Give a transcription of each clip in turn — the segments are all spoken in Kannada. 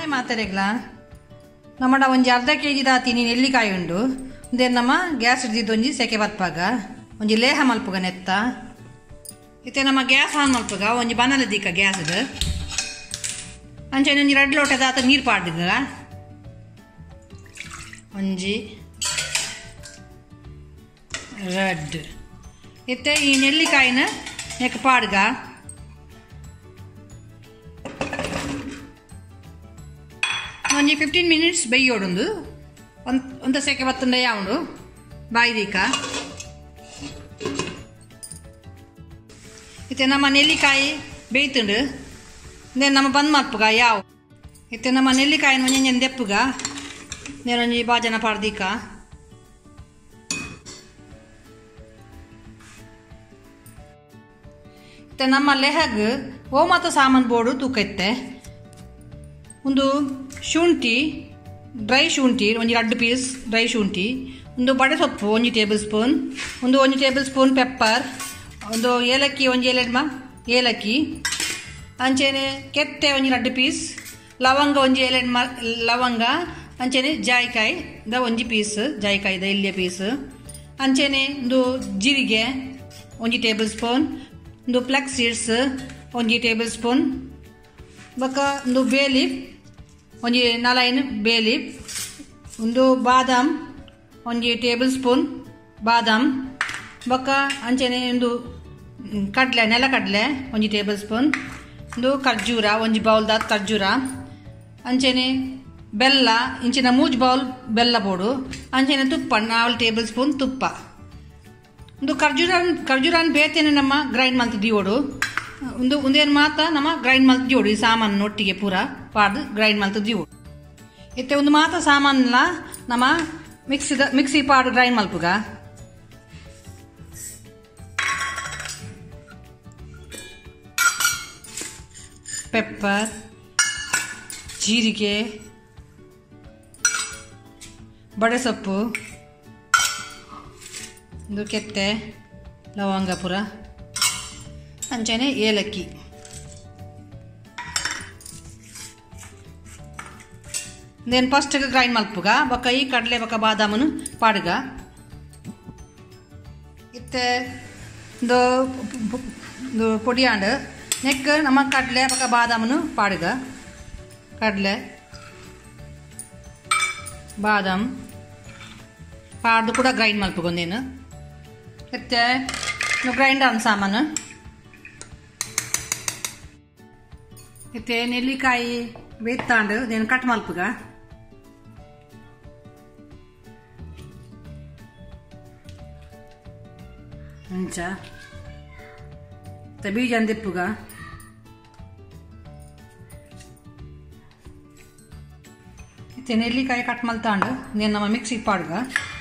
ಮಾತಾರೆಗ್ಲ ನಮ್ಮಡ ಒಂಜಿ ಅರ್ಧ ಕೆಜಿ ದಾತೀನಿ ನೆಲ್ಲಿಕಾಯಿ ಉಂಡು ದೇನ್ ನಮ್ಮ ಗ್ಯಾಸ್ ಹಿಡ್ದಿದ್ದು ಒಂಜಿ ಸೆಕೆ ಬತ್ಪಾಗ ಒಂಜಿ ಲೇಹ ಮಲ್ಪುಗ ನೆತ್ತ ಇತ್ತೆ ನಮ್ಮ ಗ್ಯಾಸ್ ಆನ್ ಮಲ್ಪುಗ ಒಂಜಿ ಬನಲ ದಿಕ್ಕ ಗ್ಯಾಸ್ದು ಅಂಚೆ ಒಂಜಿ 2 ಲೋಟ ದಾತ ನೀರು ಪಾಡ್ಗ ಒಂಜಿ ರೆಡ್ ಇತ್ತೆ ಈ ನೆಲ್ಲಿಕಾಯಿನ ನೆಕ್ ಪಾಡ್ಗ ಒಂಜಿ 15 ಮಿನಿಟ್ಸ್ ಬೇಯೋಡುಂದು ಒಂದ ಸೆಕೆ ಬತ್ತುಂಡ ಯಾವುದು ಬಾಯಿದೀಕ ಇತ್ತೆ ನಮ್ಮ ನೆಲ್ಲಿಕಾಯಿ ಬೇಯ್ತುಂಡು ನೇನು ನಮ್ಮ ಬಂದ್ ಮಲ್ಪುಗ ಯಾವ ಇತ್ತೆ ನಮ್ಮ ನೆಲ್ಲಿಕಾಯಿನ ಒಂಜಿ ದೆಪ್ಪುಗ ನೇನೊಂಜಿ ಬಾಜನ ಪಾಡ್ದೀಕ ಇತ್ತೆ ನಮ್ಮ ಲೆಹಗ್ ಓಮತ ಸಾಮಾನು ಬೋರ್ಡು ತೂಕ ಇತ್ತೆ ಒಂದು ಶುಂಠಿ ಡ್ರೈ ಶುಂಠಿ ಒಂಜಿ 2 ಪೀಸ್ ಡ್ರೈ ಶುಂಠಿ ಒಂದು ಬಡೆ ಸೊಪ್ಪು ಒಂಜಿ ಟೇಬಲ್ ಸ್ಪೂನ್ ಒಂಜಿ ಟೇಬಲ್ ಸ್ಪೂನ್ ಪೆಪ್ಪರ್ ಒಂದು ಏಲಕ್ಕಿ ಒಂಜಿ ಏಲಕ್ಕಿ ಅಂಚೆನೆ ಕೆತ್ತೆ ಒಂಜಿ 2 ಪೀಸ್ ಲವಂಗ ಒಂಜಿ ಲವಂಗ ಅಂಚೆನೆ ಜಾಯಿಕಾಯಿ ದ ಒಂಜಿ ಪೀಸ್ ಜಾಯಿಕಾಯಿದ ಇಲ್ಲಿಯ ಪೀಸ್ ಅಂಚೆನೆ ಒಂದು ಜೀರಿಗೆ ಒಂಜಿ ಟೇಬಲ್ ಸ್ಪೂನ್ ಒಂದು ಫ್ಲೆಕ್ಸ್ ಸೀಡ್ಸ್ ಒಂಜಿ ಟೇಬಲ್ ಸ್ಪೂನ್ ಬೊಕ್ಕ ಒಂದು ಬೇ ಲೀಫ್ ಒಂಜಿ 4 ಬೇ ಲೀಫ್ ಒಂದು ಬಾದಾಮ್ ಒಂಜಿ ಟೇಬಲ್ ಸ್ಪೂನ್ ಬಾದಾಮ್ ಬೊಕ್ಕ ಅಂಚೆನೆ ಒಂದು ಕಡ್ಲೆ ನೆಲಕಡ್ಲೆ ಒಂಜಿ ಟೇಬಲ್ ಸ್ಪೂನ್ ಒಂದು ಖರ್ಜೂರ ಒಂಜಿ ಬೌಲ್ ದಾತ್ ಖರ್ಜೂರ ಅಂಚೆನೆ ಬೆಲ್ಲ ಇಂಚಿನ 3 ಬೌಲ್ ಬೆಲ್ಲ ಬೋಡು ಅಂಚೆನೆ ತುಪ್ಪ 4 ಟೇಬಲ್ ಸ್ಪೂನ್ ತುಪ್ಪ ಒಂದು ಖರ್ಜೂರನ ಬೇತೇನೆ ನಮ್ಮ ಗ್ರೈಂಡ್ ಮಲ್ತು ದಿಯೋಡು ಒಂದೇನು ಮಾತ ನಮ್ಮ ಗ್ರೈಂಡ್ ಮಲ್ತು ದಿಯೋಡು ಈ ಸಾಮಾನು ಒಟ್ಟಿಗೆ ಪೂರ ಪಾಡ್ದು ಗ್ರೈಂಡ್ ಮಲ್ತು ದಿಯೋಡು ಇತ್ತೆ ಒಂದು ಮಾತ ಸಾಮಾನೆಲ್ಲ ನಮ್ಮ ಮಿಕ್ಸಿ ಪಾಡು ಗ್ರೈಂಡ್ ಮಲ್ಪುಗ ಪೆಪ್ಪರ್ ಜೀರಿಗೆ ಬಡೆ ಸೊಪ್ಪು ಒಂದು ಕೆತ್ತೆ ಲವಂಗ ಪುರ ಅಂಚನೆ ಏಲಕ್ಕಿ ದೇನ್ ಫಸ್ಟ್ ಗ್ರೈಂಡ್ ಮಲ್ಪುಗ ಬೊಕ್ಕ ಈ ಕಡಲೆ ಬೊಕ್ಕ ಬಾದಾಮನು ಪಾಡ್ಗ ಇತ್ತೆ ಒಂದು ಪೊಡಿಯಾಂಡು ನೆಕ್ ನಮ್ಮ ಕಡಲೆ ಬೊಕ್ಕ ಬಾದಾಮನು ಪಾಡ್ಗ ಕಡಲೆ ಬಾದಾಮ್ ಪಾಡ್ದು ಕೂಡ ಗ್ರೈಂಡ್ ಮಲ್ಪುಗ ಒಂದೇನು ಇತ್ತೆ ಗ್ರೈಂಡ್ ಆನ್ ಸಾಮಾನು ಇತ್ತೆ ನೆಲ್ಲಿಕಾಯಿ ಬೇಯ್ತಾಂಡು నేను ಕಟ್ ಮಲ್ಪುಗ ಅಂಚ ಬೀಜ ಅಂದಿಪ್ಪುಗ ಇತ್ತೆ ನೆಲ್ಲಿಕಾಯಿ ಕಟ್ ಮಲ್ತಾಂಡು నేను ನಮ್ಮ ಮಿಕ್ಸಿಗೆ ಪಾಡ್ಗ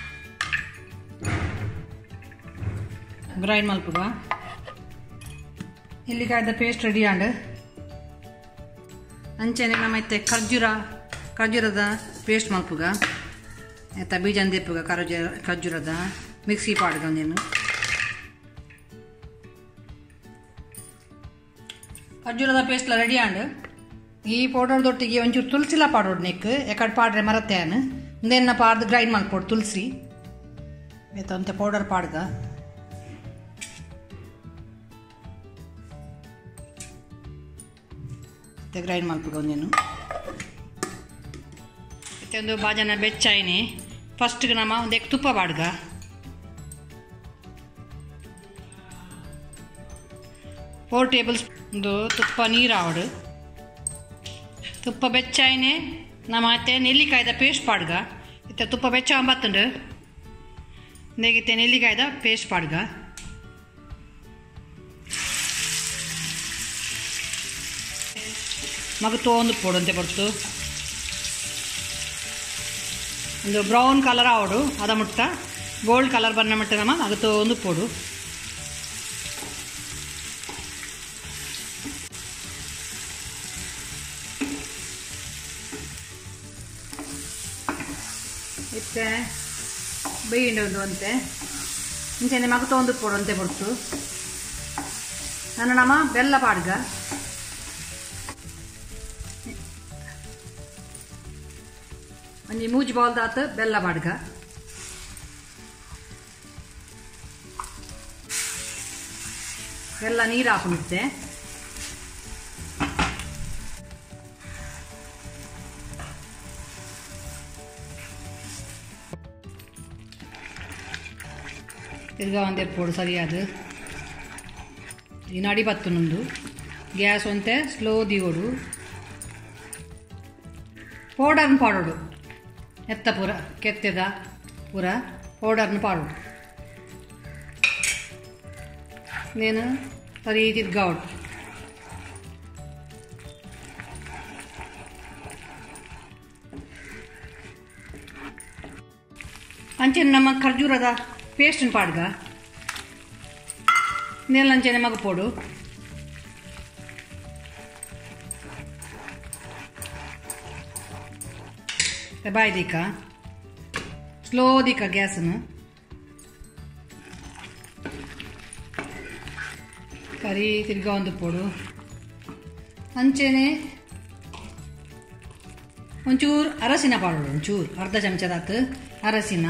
ಗ್ರೈಂಡ್ ಮಲ್ಪುಗ ನೆಲ್ಲಿಕಾಯ್ದ ಪೇಸ್ಟ್ ರೆಡಿ ಆಂಡು ಅಂಚೆನೆ ನಮ್ಮ ಇತ್ತೆ ಖರ್ಜೂರದ ಪೇಸ್ಟ್ ಮಲ್ಪುಗ ಆಯ್ತಾ ಬೀಜ ಅಂದಿಪ್ಪುಗ ಖರ್ಜೂರದ ಮಿಕ್ಸಿ ಪಾಡ್ಗ ನೀನು ಖರ್ಜೂರದ ಪೇಸ್ಟ್ ರೆಡಿ ಆಂಡು ಈ ಪೌಡರ್ದೊಟ್ಟಿಗೆ ಒಂಚೂರು ತುಳಸಿಲ ಪಾಡೋಡು ನೆಕ್ ಎಕಡೆ ಪಾಡ್ರೆ ಮರತ್ತೇನು ಒಂದೇನ ಪಾಡ್ದು ಗ್ರೈಂಡ್ ಮಲ್ಪೋಡು ತುಳಸಿ ಆಯ್ತಾ ಅಂತ ಪೌಡರ್ ಪಾಡ್ಗ ಗ್ರೈಂಡ್ ಮಲ್ಪುಗ ಒಂದೇನು ಮತ್ತೆ ಒಂದು ಬಾಜನ ಬೆಚ್ಚಾಯಿನಿ ಫಸ್ಟ್ಗೆ ನಮ್ಮ ಒಂದು ತುಪ್ಪ ಪಾಡ್ಗ ಫೋರ್ ಟೇಬಲ್ ಒಂದು ತುಪ್ಪ ನೀರು ಆವಡು ತುಪ್ಪ ಬೆಚ್ಚಾಯಿನೇ ನಮ್ಮ ಮತ್ತೆ ನೆಲ್ಲಿಕಾಯ್ದ ಪೇಸ್ಟ್ ಪಾಡ್ಗ ಇತ್ತೆ ತುಪ್ಪ ಬೆಚ್ಚ ಬತ್ತುಂಡು ನೆಗಿತ್ತೆ ನೆಲ್ಲಿಕಾಯ್ದ ಪೇಸ್ಟ್ ಪಾಡ್ಗ ಮಗ ತೋಂದು ಪೋಡಂತೆ ಬರ್ತು ಒಂದು ಬ್ರೌನ್ ಕಲರ್ ಆವಡು ಅದ ಮುಟ್ಟ ಗೋಲ್ಡ್ ಕಲರ್ ಬಣ್ಣ ಮಟ್ಟ ನಮ್ಮ ಮಗ ತೋಂದು ಪೋಡು ಇತ್ತೆ ಬೇಯಿಂಡು ಅಂತೆ ಇಂಚೆ ಮಗ ತೋಂದು ಪೋಡಂತೆ ಬರ್ತು ನಾನು ನಮ್ಮ ಬೆಲ್ಲ ಪಾಡ್ಗ ಒಂಜಿ ಮೂಜಿ ಬೌಲ್ದಾತ ಬೆಲ್ಲ ಬಾಡ್ಗ ಬೆಲ್ಲ ನೀರು ಹಾಕೊಂಡಿದ್ದೆ. ತಿರ್ಗಾ ಒಂದೆಪ್ಪೋಡು ಸರಿಯಾದ ಈ ನಡಿ ಬತ್ತುನುಂದು ಗ್ಯಾಸ್ ಒಂತೆ ಸ್ಲೋ ದೀವೋಡು ಪೌಡರ್ನ ಪಾಡೋಡು ಎತ್ತ ಪೂರ ಕೆತ್ತೆದ ಪೂರ ಪೌಡರ್ನ ಪಾಡೋಡು నేను ಸರಿ ತಿರ್ಗಾವಡು ಅಂಚೆನೆ ನಮ್ಮ ಖರ್ಜೂರದ ಪೇಸ್ಟ್ನ ಪಾಡ್ಗ ನೆಲ್ಲಂಚೆನೆ ಮಗ ಪೋಡು ಬಾಯ್ ದೀಕ ಸ್ಲೋ ದೀಕ ಗ್ಯಾಸನ್ನು ಕರಿ ತಿರ್ಗಾ ಒಂದು ಪೋಡು ಅಂಚೆನೆ ಒಂಚೂರು ಅರಸಿನ ಪಾಡೋಡು ಒಂಚೂರು ಅರ್ಧ ಚಮಚದಾತು ಅರಸಿನ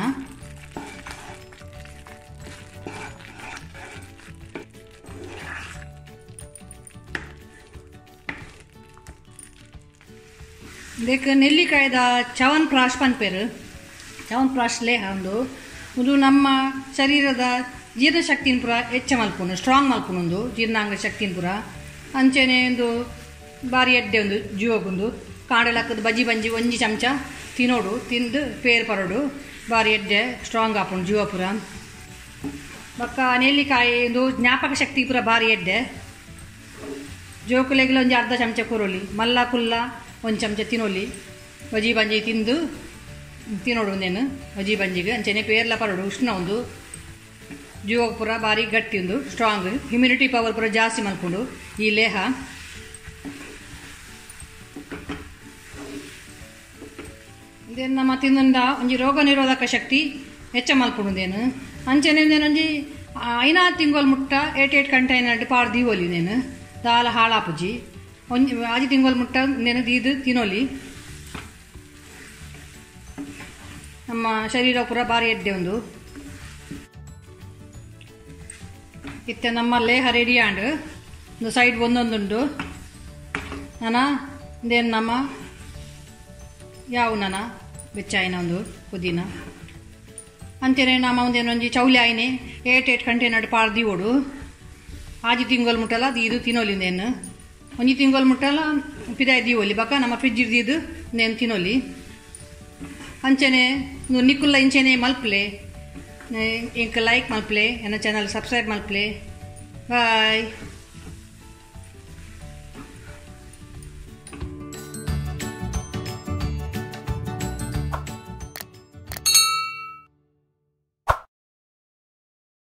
ದೇಕ ನೆಲ್ಲಿಕಾಯ್ದ ಚವನ್ ಪ್ರಾಶ್ ಪನ್ಪೇರು ಚವನ್ ಪ್ರಾಶ್ ಲೇಹ ಒಂದು ನಮ್ಮ ಶರೀರದ ಜೀರ್ಣಶಕ್ತಿನ ಪೂರ ಹೆಚ್ಚ ಮಲ್ಪುನು ಸ್ಟ್ರಾಂಗ್ ಮಲ್ಪುನೊಂದು ಜೀರ್ಣಾಂಗ ಶಕ್ತಿನ ಪೂರ ಅಂಚೆನೆ ಒಂದು ಬಾರಿ ಎಡ್ಡೆ ಒಂದು ಜೀವಗೊಂದು ಕಾಂಡೆಲಕ್ಕದ ಬಜ್ಜಿ ಬಂಜಿ ಒಂಜಿ ಚಮಚ ತಿನ್ನೋಡು ತಿಂದು ಪೇರು ಪರೋಡು ಬಾರಿ ಎಡ್ಡೆ ಸ್ಟ್ರಾಂಗ್ ಆಪುಂಡು ಜೀವ ಪೂರ ಬೊಕ್ಕ ನೆಲ್ಲಿಕಾಯಿ ಒಂದು ಜ್ಞಾಪಕ ಶಕ್ತಿ ಪೂರ ಬಾರಿ ಎಡ್ಡೆ ಜೋಕುಲೆಗ್ಲ ಒಂಜಿ ಅರ್ಧ ಚಮಚ ಕೊರೊಲಿ ಮಲ್ಲ ಕುಲ್ಲ ಒಂದು ಚಮಚ ತಿನ್ನೋಲಿ ಬಜ್ಜಿ ಬಂಜಿ ತಿಂದು ತಿನ್ನೋಡು ಒಂದೇನು ಬಜ್ಜಿ ಬಂಜಿಗೆ ಅಂಚೆನೆ ಪೇರ್ಲ ಪರೋಡು ಉಷ್ಣ ಒಂದು ಜೀವ ಪೂರ ಬಾರಿ ಗಟ್ಟಿ ಒಂದು ಸ್ಟ್ರಾಂಗ್ ಇಮ್ಯುನಿಟಿ ಪವರ್ ಪೂರ ಜಾಸ್ತಿ ಮಲ್ಕೊಂಡು ಈ ಲೇಹ ಇದೇನು ನಮ್ಮ ತಿಂದ ಒಂಜಿ ರೋಗ ನಿರೋಧಕ ಶಕ್ತಿ ಹೆಚ್ಚ ಮಲ್ಪುಂಡೇನು ಅಂಚೆನೆ ಒಂಜಿ 5 ತಿಂಗಳು ಮುಟ್ಟ 8 ಕಂಟೈನರ್ ಪಾಡು ದೀವೋಲಿ ನೇನು ದಾಲ ಹಾಳಾಪುಜಿ ಒಂಜಿ 5 ತಿಂಗಳು ಮುಟ್ಟ ನೇನು ದೀದು ತಿನ್ನೋಲಿ ನಮ್ಮ ಶರೀರ ಪೂರ ಬಾರಿ ಎಡ್ಡೆ ಒಂದು ಇತ್ತೆ ನಮ್ಮ ಲೇಹ ರೆಡಿ ಆಂಡ್ ಒಂದು ಸೈಡ್ ಒಂದೊಂದುಂಡು ನಾನು ಇದೇನು ನಮ್ಮ ಯಾವ ನಾನು ಬೆಚ್ಚಾಯಿನ ಒಂದು ಪುದೀನ ಅಂಚೆನೆ ನಮ್ಮ ಒಂದೇನು ಒಂಜಿ ಚೌಲಿ ಆಯ್ನೆ 8 ಕಂಟೈನರ್ ಪಾಡು ದೀವೋಡು 5 ತಿಂಗಳು ಮುಟ್ಟಲ್ಲ ದೀದು ತಿನ್ನೋಲಿಂದೇನು ಒಂಜಿ ತಿಂಗಳು ಮುಟ್ಟಲ್ಲ ಪಿದಾಯಿ ದೀವೋಲಿ ಬಕ್ಕ ನಮ್ಮ ಫ್ರಿಜ್ ದೀದು ನೇನು ತಿನ್ನೋಲಿ ಅಂಚೆನೆ ನಿಕ್ಕುಲ್ಲ ಇಂಚೆನೆ ಮಲ್ಪಲೆ ಇಂಕ ಲೈಕ್ ಮಲ್ಪಲೆ ನನ್ನ ಚಾನಲ್ ಸಬ್ಸ್ಕ್ರೈಬ್ ಮಲ್ಪಲೆ ಬಾಯ್.